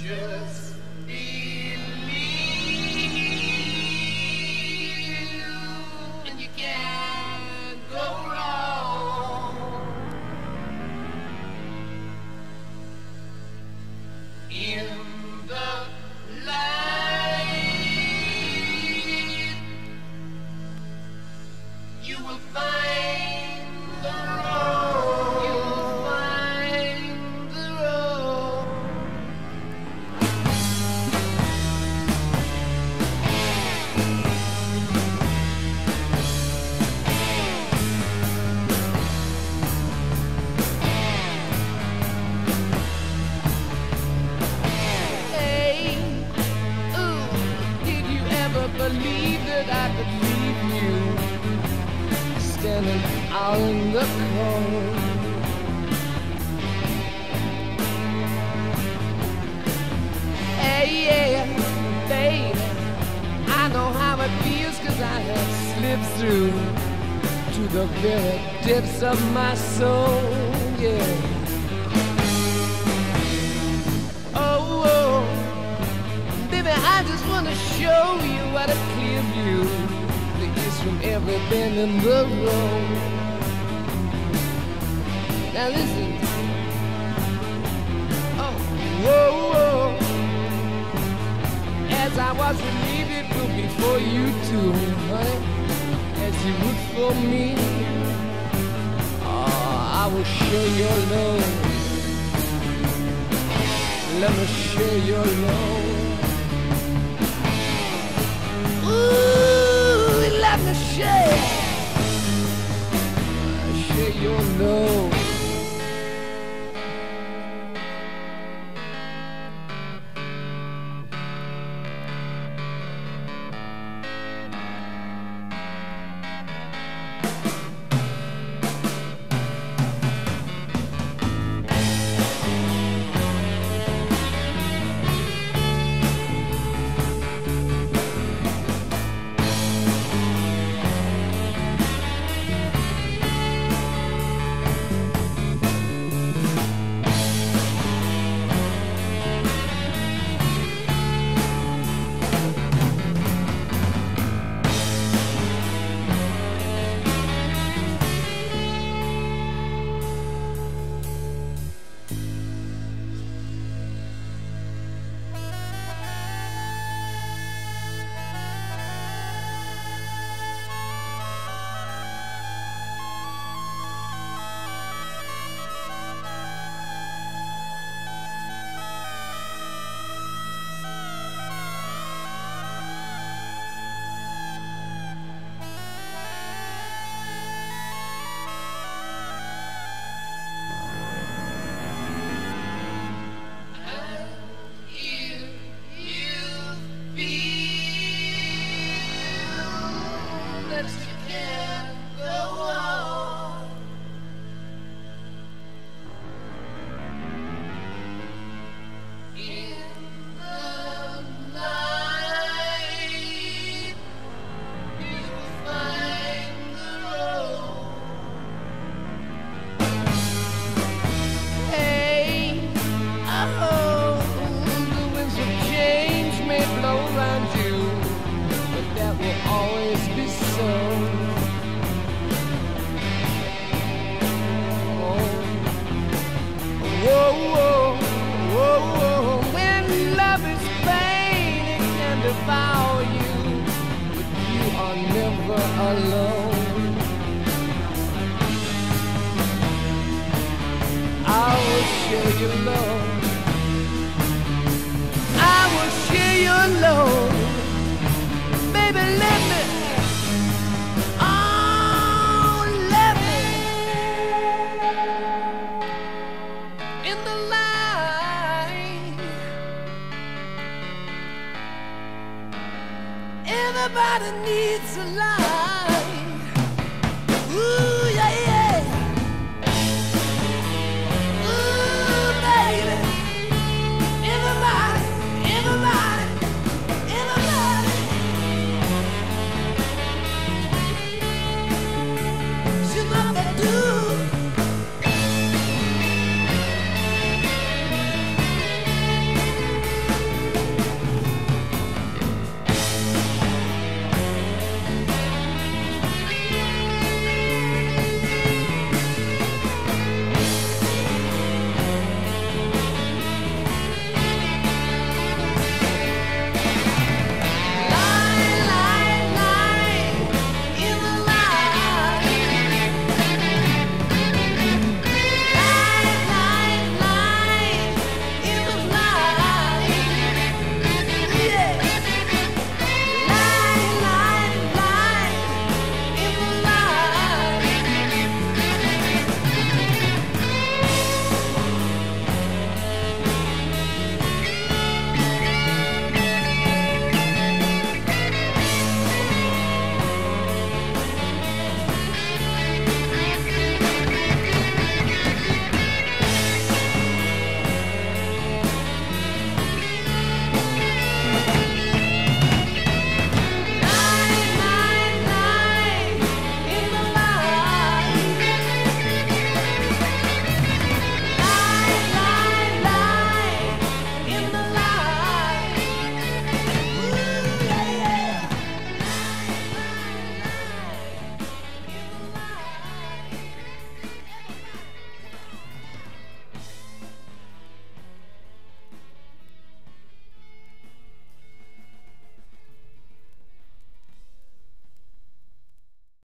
Just believe, and you can't go wrong. In the light, you will find the road. You will find the road. Hey, ooh, did you ever believe that I could leave you standing out in the cold? Hey, yeah, baby, I know how it feels, 'cause I have slipped through to the very depths of my soul, yeah. Oh, oh, baby, I just wanna show you what a clear view there is from every bend in the road. Now listen. Oh, whoa, whoa. As I was relieved it would be for you too, honey, as you would for me. Oh, I will share your love. Let me share your love. Ooh, let me share your love. Devour you, but you are never alone. I will share your love. I will share your love. Baby, let me. Oh, let me. In the light. Everybody needs a light.